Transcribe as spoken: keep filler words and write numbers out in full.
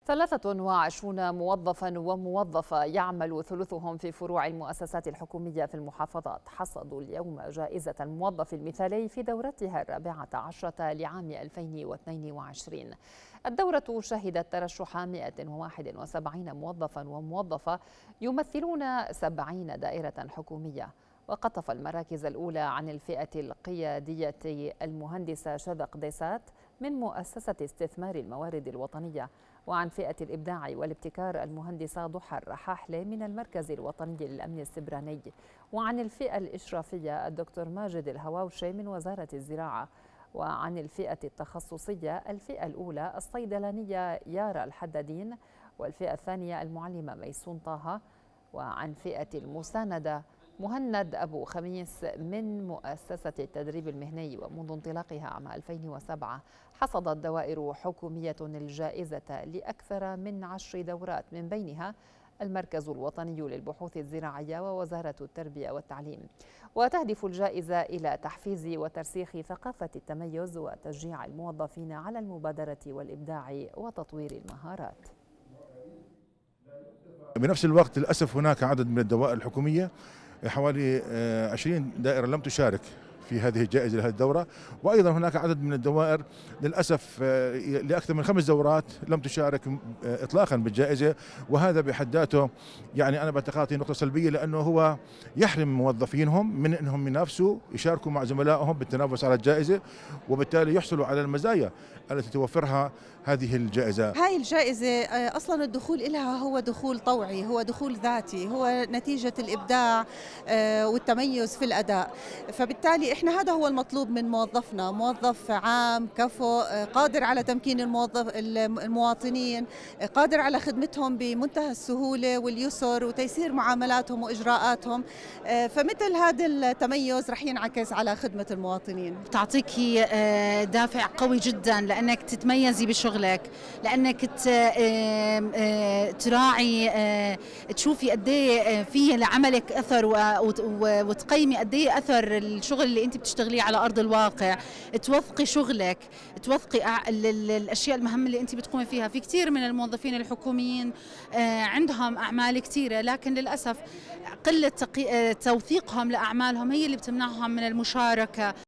ثلاثة وعشرون موظفا وموظفة يعمل ثلثهم في فروع المؤسسات الحكومية في المحافظات حصدوا اليوم جائزة الموظف المثالي في دورتها الرابعة عشرة لعام ألفين واثنين وعشرين. الدورة شهدت ترشح مئة وواحد وسبعين موظفا وموظفة يمثلون سبعين دائرة حكومية، وقطف المراكز الأولى عن الفئة القيادية المهندسة شذى قديسات من مؤسسة استثمار الموارد الوطنية، وعن فئة الإبداع والابتكار المهندسة ضحى الرحاحلة من المركز الوطني للأمن السبراني، وعن الفئة الإشرافية الدكتور ماجد الهواوشي من وزارة الزراعة، وعن الفئة التخصصية الفئة الأولى الصيدلانية يارا الحدادين، والفئة الثانية المعلمة ميسون طه، وعن فئة المساندة مهند أبو خميس من مؤسسة التدريب المهني. ومنذ انطلاقها عام ألفين وسبعة حصدت دوائر حكومية الجائزة لأكثر من عشر دورات، من بينها المركز الوطني للبحوث الزراعية ووزارة التربية والتعليم. وتهدف الجائزة إلى تحفيز وترسيخ ثقافة التميز وتشجيع الموظفين على المبادرة والإبداع وتطوير المهارات. بنفس الوقت للأسف هناك عدد من الدوائر الحكومية، حوالي عشرين دائرة لم تشارك في هذه الجائزة لهذه الدورة، وأيضا هناك عدد من الدوائر للأسف لأكثر من خمس دورات لم تشارك إطلاقا بالجائزة، وهذا بحد ذاته يعني أنا بعتقادي نقطة سلبية، لأنه هو يحرم موظفينهم من أنهم ينافسوا يشاركوا مع زملائهم بالتنافس على الجائزة، وبالتالي يحصلوا على المزايا التي توفرها هذه الجائزة. هاي الجائزة أصلا الدخول إلها هو دخول طوعي، هو دخول ذاتي، هو نتيجة الإبداع والتميز في الأداء، فبالتالي إحنا هذا هو المطلوب من موظفنا، موظف عام كفؤ قادر على تمكين الموظف المواطنين، قادر على خدمتهم بمنتهى السهولة واليسر وتيسير معاملاتهم وإجراءاتهم، فمثل هذا التميز رح ينعكس على خدمة المواطنين. تعطيك دافع قوي جدا لأنك تتميزي بشغلك، لأنك تراعي تشوفي قد ايه في لعملك أثر وتقيمي قد ايه أثر الشغل اللي أنت بتشتغليه على أرض الواقع، توثقي شغلك، توثقي الأشياء المهمة اللي أنت بتقومي فيها. في كثير من الموظفين الحكوميين عندهم أعمال كثيرة، لكن للأسف قلة توثيقهم لأعمالهم هي اللي بتمنعهم من المشاركة